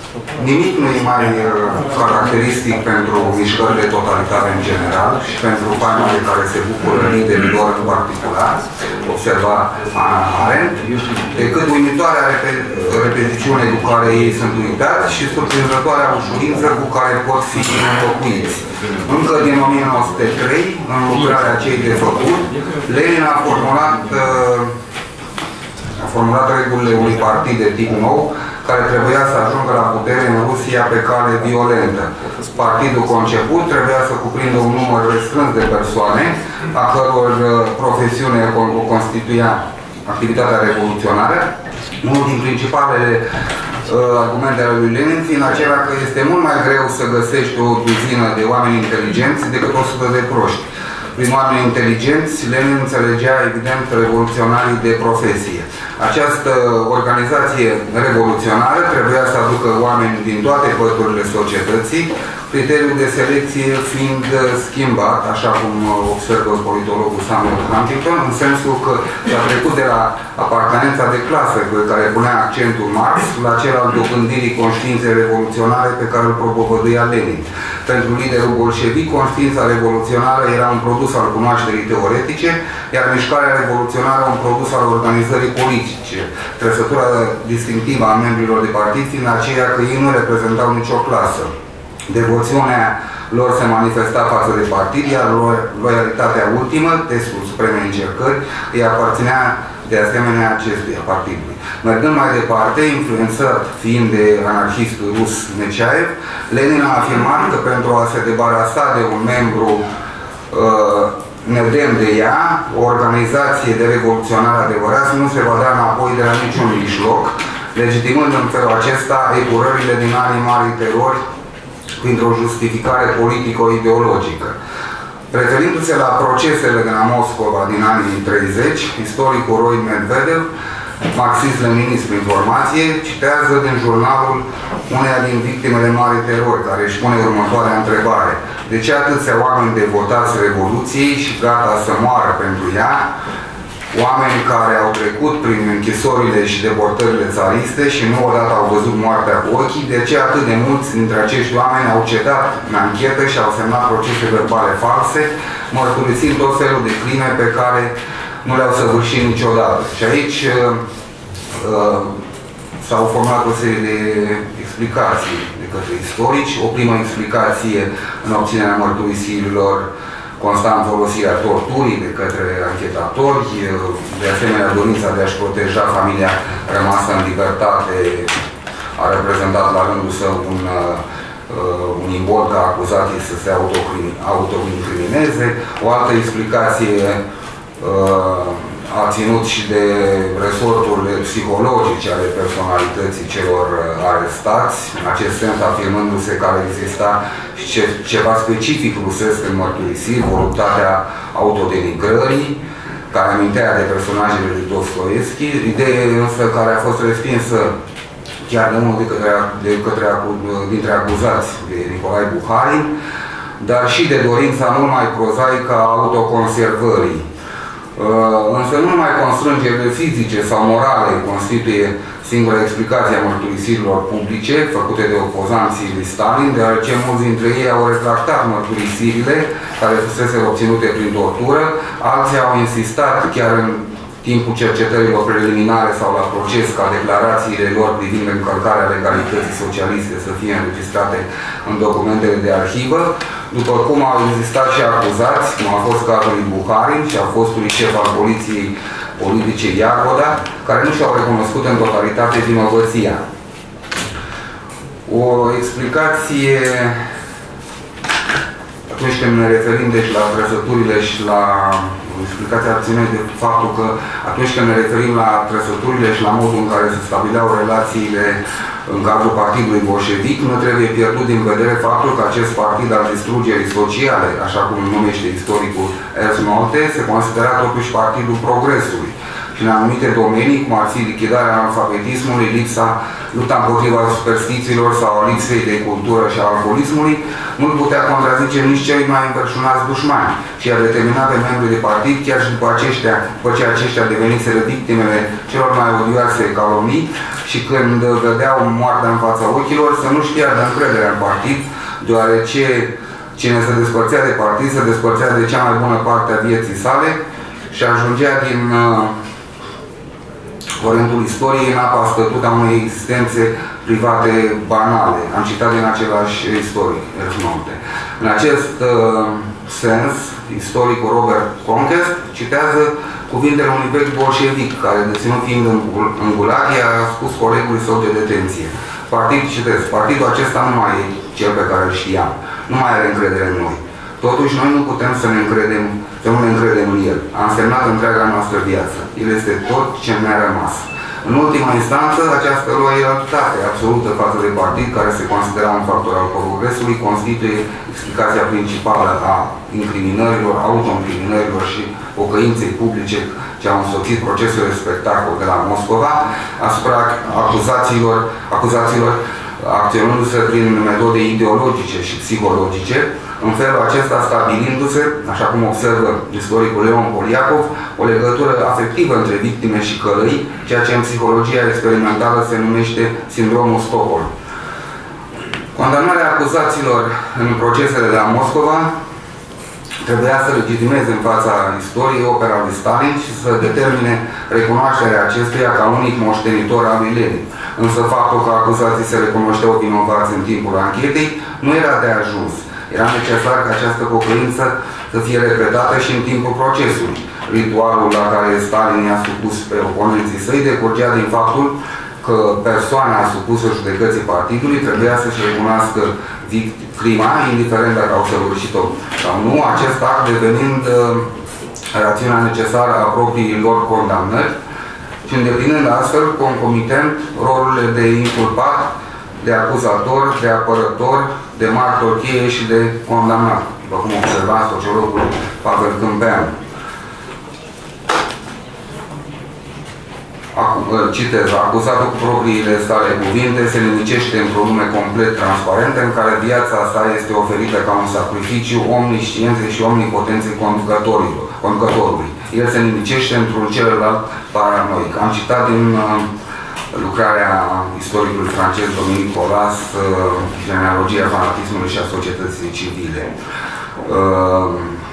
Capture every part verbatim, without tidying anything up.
Nimic nu e mai caracteristic pentru mișcările totalitare în general și pentru faima de care se bucură liderii lor în particular, observa Hannah Arendt, decât uimitoarea repetițiune cu care ei sunt uitați și surprinzătoarea ușurință cu care pot fi înlocuiți. Încă din o mie nouă sute trei, în lucrarea Cei de făcut, Lenin a formulat, a formulat regulile unui partid de tip nou, care trebuia să ajungă la putere în Rusia pe cale violentă. Partidul conceput trebuia să cuprindă un număr restrâns de persoane, a căror profesiune o constituia activitatea revoluționară. Unul din principalele uh, argumente ale lui Lenin fiind acela că este mult mai greu să găsești o duzină de oameni inteligenți decât o sută de proști. Prin oameni inteligenți, Lenin înțelegea, evident, revoluționarii de profesie. Această organizație revoluționară trebuia să aducă oameni din toate păturile societății, criteriul de selecție fiind schimbat, așa cum observă politologul Samuel Huntington, în sensul că s-a trecut de la apartenența de clasă pe care punea accentul Marx la cel al dobândirii conștiinței revoluționare pe care îl propovăduia Lenin. Pentru liderul bolșevic, conștiința revoluționară era un produs al cunoașterii teoretice, iar mișcarea revoluționară un produs al organizării politice. Trăsătura distinctivă a membrilor de partid fiind aceea că ei nu reprezentau nicio clasă. Devoțiunea lor se manifesta față de partid, iar loialitatea ultimă, testul supremei încercări, îi aparținea de asemenea acestuia partidului. Mergând mai departe, influențat fiind de anarhistul rus Nechaev, Lenin a afirmat că pentru a se debarasa de un membru uh, nedemn de ea, o organizație de revoluționare adevărați nu se va da înapoi de la niciun mijloc, legitimând în felul acesta epurările din anii marii terori printr-o justificare politico-ideologică. Referindu-se la procesele de la Moscova din anii treizeci, istoricul Roy Medvedev, marxist-leninist prin formație, citează din jurnalul uneia din victimele Marii Terori, care își pune următoarea întrebare. De ce atâția oameni devotați Revoluției și gata să moară pentru ea, oameni care au trecut prin închisorile și deportările țariste și nu odată au văzut moartea cu ochii, de ce atât de mulți dintre acești oameni au cedat în anchetă și au semnat procese verbale false, mărturisind tot felul de crime pe care nu le-au săvârșit niciodată. Și aici uh, uh, s-au format o serie de explicații de către istorici. O primă explicație în obținerea mărturisirilor, constant folosirea torturii de către anchetatori, de asemenea dorința de a-și proteja familia rămasă în libertate a reprezentat la rândul său un, uh, un imbol ca acuzații să se autoincrimineze. O altă explicație uh, a ținut și de resorturile psihologice ale personalității celor arestați, în acest sens afirmându-se că ar exista și ceva specific rusesc în mărturisiri, voluntatea autodenigrării, care amintea de personajele lui Dostoevski, idee însă care a fost respinsă chiar de unul de către, de către, dintre acuzați, de Nicolae Buharin, dar și de dorința mult mai prozaică a autoconservării. Însă nu numai constrângerile fizice sau morale constituie singura explicație a mărturisirilor publice făcute de opozanții lui Stalin, deoarece mulți dintre ei au retractat mărturisirile care fusese obținute prin tortură, alții au insistat chiar în timpul cercetărilor preliminare sau la proces ca declarațiile lor privind încălcarea legalității socialiste să fie înregistrate în documentele de arhivă, după cum au existat și acuzați, cum a fost cazul lui Buharin și a fostului șef al poliției politice Iagoda, care nu și-au recunoscut în totalitate vinovăția. O explicație, atunci când ne referim deci la trăsăturile și la explicația ține de faptul că atunci când ne referim la trăsăturile și la modul în care se stabileau relațiile în cadrul partidului bolșevic, nu trebuie pierdut din vedere faptul că acest partid al distrugerii sociale, așa cum numește istoricul Ernst Nolte, se considera totuși partidul progresului. și în anumite domenii, cum ar fi lichidarea analfabetismului, lipsa, lupta împotriva superstițiilor sau a lipsei de cultură și a alcoolismului, nu-l putea contrazice nici cei mai înverșunați dușmani și a determina pe membrii de partid, chiar și după, aceștia, după ce aceștia deveniseră victimele celor mai odioase calomnii și când vedeau moartea în fața ochilor, să nu-și piardă încrederea în partid, deoarece cine se despărțea de partid se despărțea de cea mai bună parte a vieții sale și ajungea din uh, curentul istoriei în apa stătută a unei existențe private banale. Am citat din același istoric, Erfnote. În acest uh, sens, istoricul Robert Conquest citează cuvintele unui vechi bolșevic, care, deținut fiind în, în Gulag, i-a spus colegului său de detenție. Partid, citesc, partidul acesta nu mai e cel pe care îl știam. Nu mai are încredere în noi. Totuși, noi nu putem să ne încredem, să nu ne încredem în el. A însemnat întreaga noastră viață. El este tot ce ne-a rămas. În ultima instanță, această loialitate absolută față de partid, care se considera un factor al progresului, constituie explicația principală a incriminărilor, auto-incriminărilor și pocăinței publice ce au însoțit procesul de spectacol de la Moscova asupra acuzațiilor, acuzațiilor acționându-se prin metode ideologice și psihologice, în felul acesta stabilindu-se, așa cum observă istoricul Leon Poliakov, o legătură afectivă între victime și călăi, ceea ce în psihologia experimentală se numește sindromul Stockholm. Condamnarea acuzaților în procesele de la Moscova trebuia să legitimeze în fața istoriei opera lui Stalin și să determine recunoașterea acestuia ca unic moștenitor al lui Lenin. Însă faptul că acuzații se recunoșteau vinovați în timpul anchetei nu era de ajuns. Era necesar ca această pocăință să fie repetată și în timpul procesului. Ritualul la care Stalin i-a supus pe oponenții săi decurgea din faptul că persoana supusă judecății partidului trebuia să-și recunoască crima, indiferent dacă au săvârșit-o sau nu, acest act devenind uh, rațiunea necesară a propriilor condamnări și îndeplinând astfel, concomitent, rolurile de inculpat, de acuzator, de apărător, de martor cheie și de condamnat, după cum observa sociologul Pavel Câmpeanu. Citez, acuzatul cu propriile sale cuvinte se nimicește într-o lume complet transparentă în care viața sa este oferită ca un sacrificiu omniscienței și omnipotenței conducătorului. El se nimicește într-un celălalt paranoic. Am citat din uh, lucrarea istoricului francez Dominique Colas, uh, Genealogia fanatismului și a societății civile. Uh,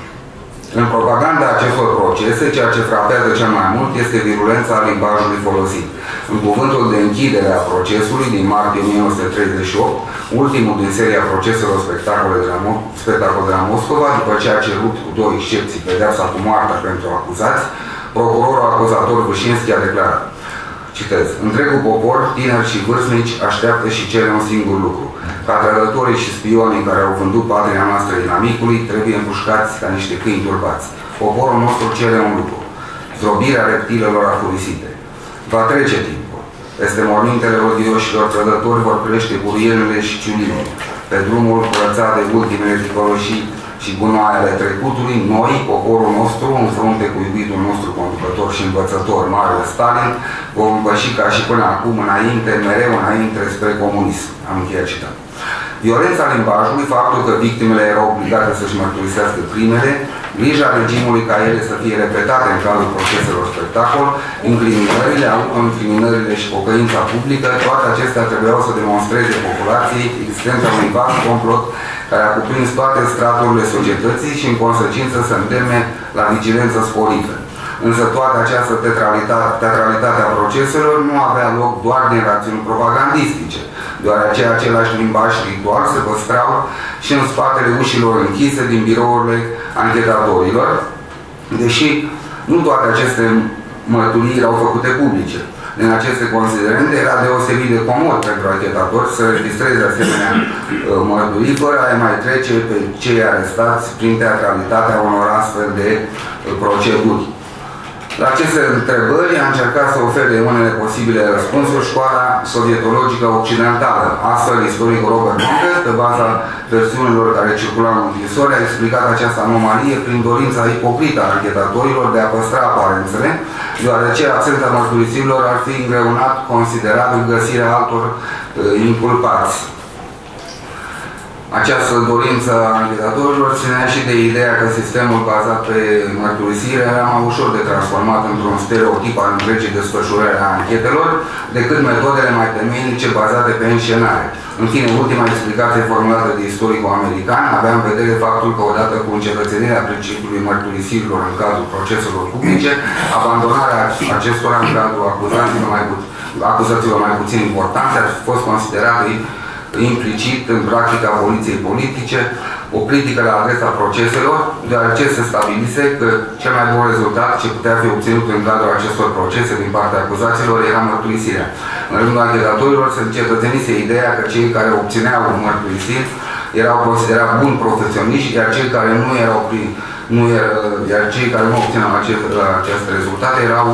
În propaganda acestor procese, ceea ce frapează cel mai mult este virulența limbajului folosit. În cuvântul de închidere a procesului din martie o mie nouă sute treizeci și opt, ultimul din seria proceselor spectacole de la, spectacole de la Moscova, după ce a cerut cu două excepții pedeapsa cu moartea pentru acuzați, procurorul acuzator Vâșinski a declarat, citez, întregul popor, tineri și vârstnici, așteaptă și cere un singur lucru. Ca trădătorii și spionii care au vândut patria noastră inamicului trebuie împușcați ca niște câini turbați. Poporul nostru cere un lucru. Zdrobirea reptilelor afurisite. Va trece timpul. Peste mormintele odioșilor trădători vor crește burienele și ciulimele. Pe drumul curățat de ultimele ticăloșii și gunoaiele trecutului, noi, poporul nostru, în frunte cu iubitul nostru conducător și învățător, Marele Stalin, vom împăși ca și până acum înainte, mereu înainte spre comunism. Am încheiat citat. Violența limbajului, faptul că victimele erau obligate să-și mărturisească crimele, grija regimului ca ele să fie repetate în cadrul proceselor spectacol, incriminările, autoincriminările și pocăința publică, toate acestea trebuiau să demonstreze populației existența unui vast complot care a cuprins toate straturile societății și în consecință să îndemne la vigilență sporită. Însă toată această teatralitate, teatralitate a proceselor nu avea loc doar din rațiuni propagandistice, deoarece același limbaj ritual se păstrau și în spatele ușilor închise din birourile anchetatorilor, deși nu toate aceste mărturii erau făcute publice. Din aceste considerente era deosebit de comod pentru anchetatori să registreze asemenea mărturii fără a mai trece pe cei arestați prin teatralitatea unor astfel de proceduri. La aceste întrebări a încercat să ofere unele posibile răspunsuri școala sovietologică occidentală. Astfel, istoricul Robert Montes, pe baza versiunilor care circulau în închisori, a explicat această anomalie prin dorința ipocrită a anchetatorilor de a păstra aparențele, deoarece absența mărturisirilor ar fi îngreunat considerabil găsirea altor uh, inculpați. Această dorință a anchetatorilor ținea și de ideea că sistemul bazat pe mărturisire era mai ușor de transformat într-un stereotip al întregii desfășurări a anchetelor decât metodele mai temeinice bazate pe înșenare. În fine, ultima explicație formulată de istoricul american avea în vedere faptul că odată cu încetățenirea principiului mărturisirilor în cazul proceselor publice, abandonarea acestora în cadrul acuzațiilor mai, pu acuzațiilor mai puțin importante ar fi fost considerată implicit în practica poliției politice, o critică la adresa proceselor, deoarece se stabilise că cel mai bun rezultat ce putea fi obținut în cadrul acestor procese din partea acuzaților era mărturisirea. În rândul anchetatorilor se încetățenise ideea că cei care obțineau mărturisiri erau considerați buni profesioniști, iar cei care nu erau nu era, iar cei care nu obțineau acest, aceste rezultate erau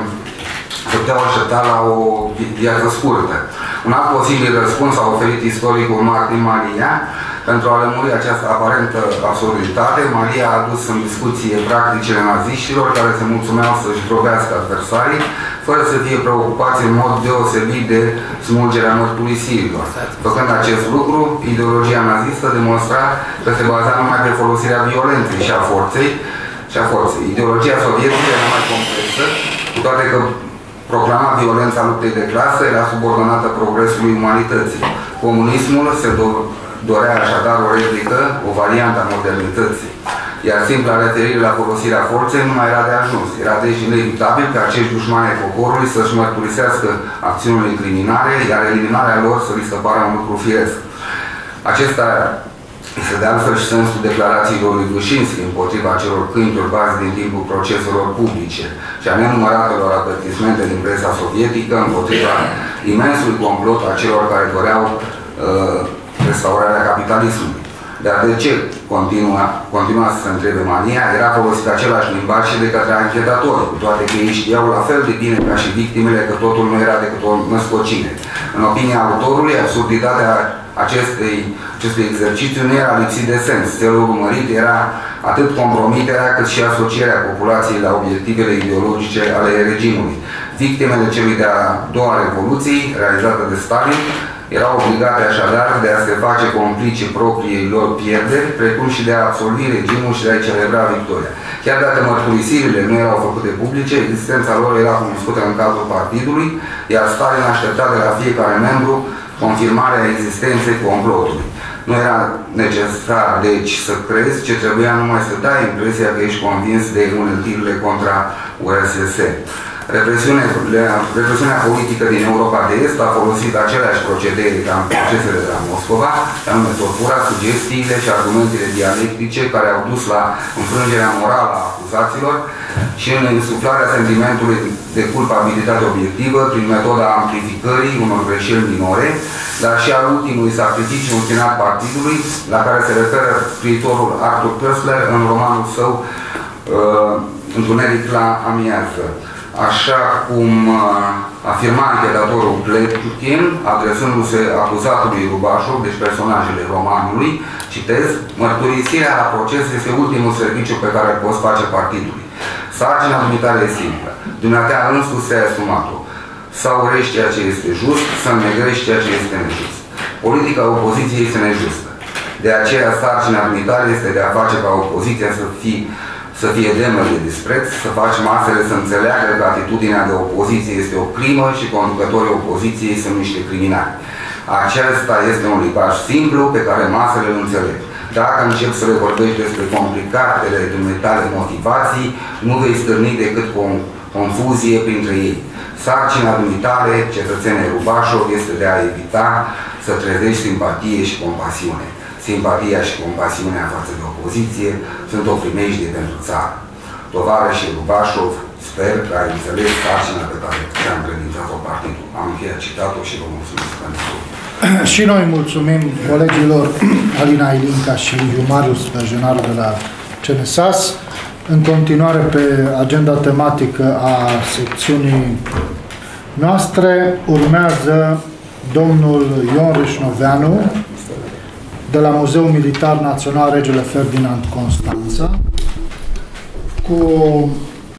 se puteau aștepta la o viață scurtă. Un alt posibil răspuns a oferit istoricul Martin Malia. Pentru a lămuri această aparentă absurditate, Malia a adus în discuție practicile naziștilor care se mulțumeau să-și drobească adversarii, fără să fie preocupați în mod deosebit de smulgerea mărturisirilor. Făcând acest lucru, ideologia nazistă demonstra că se baza numai pe folosirea violenței și a forței, și a forței. Ideologia sovietică era mai complexă, cu toate că proclama violența luptei de clasă era subordonată progresului umanității. Comunismul se do dorea așadar o replică, o variantă a modernității. Iar simpla referire la folosirea forței nu mai era de ajuns. Era deci inevitabil ca acești dușmani ai poporului să-și mărturisească acțiunile criminale, iar eliminarea lor să li se pară un lucru firesc. Acesta este de altfel și sensul declarațiilor lui Vâșinski împotriva celor câini turbați din timpul proceselor publice și a nenumăratelor avertismente din presa sovietică împotriva imensului complot a celor care doreau uh, restaurarea capitalismului. Dar de ce continua, continua să se întrebe Mania? Era folosit același limbaj și de către anchetatori, cu toate că ei știau la fel de bine ca și victimele că totul nu era decât o născocire. În opinia autorului, absurditatea acestei, acestui exercițiu nu era lipsit de sens. Celul urmărit era atât compromiterea cât și asocierea populației la obiectivele ideologice ale regimului. Victimele celui de-a doua revoluții, realizată de Stalin, erau obligate așadar de a se face complice propriei lor pierderi, precum și de a absolvi regimul și de a-i celebra victoria. Chiar dacă mărturisirile nu erau făcute publice, existența lor era cunoscută în cadrul partidului, iar Stalin aștepta de la fiecare membru confirmarea existenței complotului. Nu era necesar, deci, să crezi, ce trebuia numai să dai impresia că ești convins de uneltirile contra U R S S. Represiunea, represiunea politică din Europa de Est a folosit aceleași procedee ca în procesele de la Moscova, anume tortura, sugestiile și argumentele dialectice care au dus la înfrângerea morală a acuzaților și în insuflarea sentimentului de culpabilitate obiectivă prin metoda amplificării unor greșeli minore, dar și al ultimului sacrificiu întinat partidului, la care se referă scriitorul Arthur Koestler în romanul său uh, Întuneric la amiază. Așa cum uh, afirma anchetatorul Pletkin, adresându-se acuzatului Rubașov, deci personajele romanului, citez, mărturisirea la proces este ultimul serviciu pe care îl poți face partidului. Sarcina dumitare e simplă. Dumneatea însuși se-ai asumat-o. Sau urești ceea ce este just, să negrești ceea ce este nejust. Politica opoziției este nejustă. De aceea sarcina dumitare este de a face ca opoziția să fie să fie demnă de dispreț, să faci masele să înțeleagă că atitudinea de opoziție este o crimă și conducătorii opoziției sunt niște criminali. Acesta este un limbaj simplu pe care masele îl înțeleg. Dacă începi să le vorbești despre complicatele dumitale motivații, nu vei stârni decât o confuzie printre ei. Sarcina dumitale, cetățene Rubașov, este de a evita să trezești simpatie și compasiune. Simpatia și compasiunea față de opoziție sunt o primejdie pentru țară. Tovarășii Rubașov, sper că ai înțeles sarcina pe care ți-am credințat-o partidul. Am încheiat citatul și vă mulțumesc pentru. Și noi mulțumim colegilor Alina Ilinca și Liviu Marius, pensionarul de la C N S A S. în continuare pe agenda tematică a secțiunii noastre, urmează domnul Ion Râșnoveanu de la Muzeul Militar Național Regele Ferdinand Constanța cu